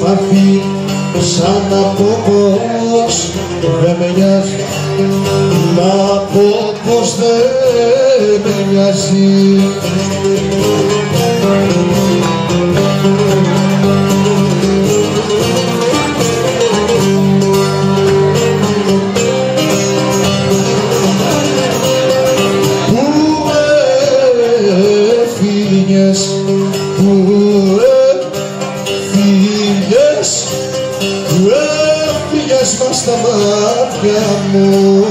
πάθει σαν να πω πως δεν με νοιάζει, να πω πως δεν με νοιάζει. Έφυγες μας στα μάτια μου.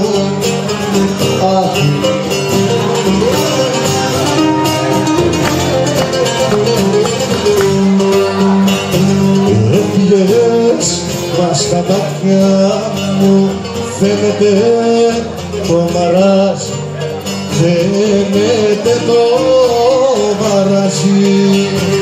Έφυγες μας στα μάτια μου. Φαίνεται το μαράζι, φαίνεται το μαράζι.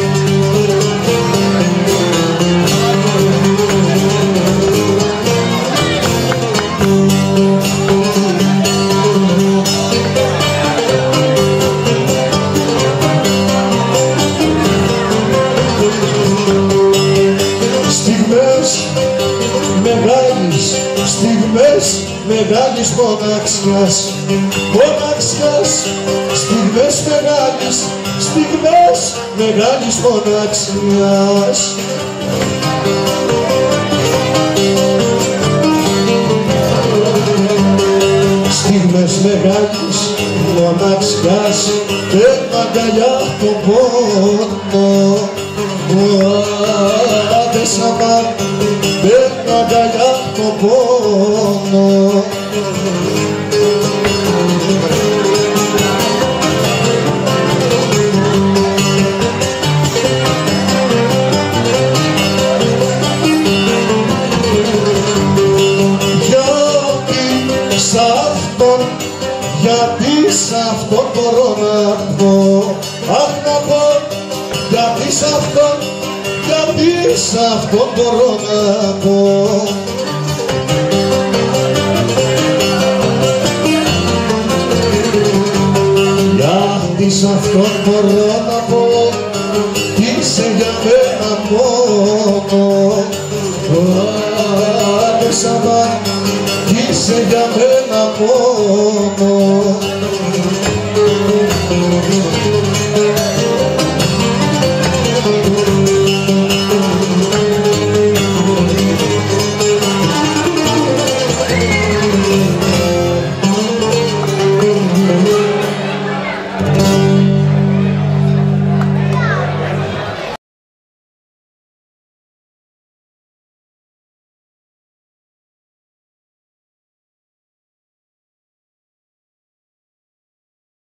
Στιγμές μεγάλης μοναξιάς, μοναξιάς, στιγμές μεγάλης μοναξιάς. Στιγμές μεγάλης μοναξιάς, παίρνω αγκαλιά τον πόνο. Άδεσαμα, παίρνω αγκαλιά τον πόνο. Γιατί σ' αυτόν μπορώ να πω, αχ να πω, γιατί σ' αυτόν μπορώ να πω. Γιατί σ' αυτόν μπορώ να πω, είσαι για μένα μόνο. Άντε σαμά, είσαι για μένα μόνο.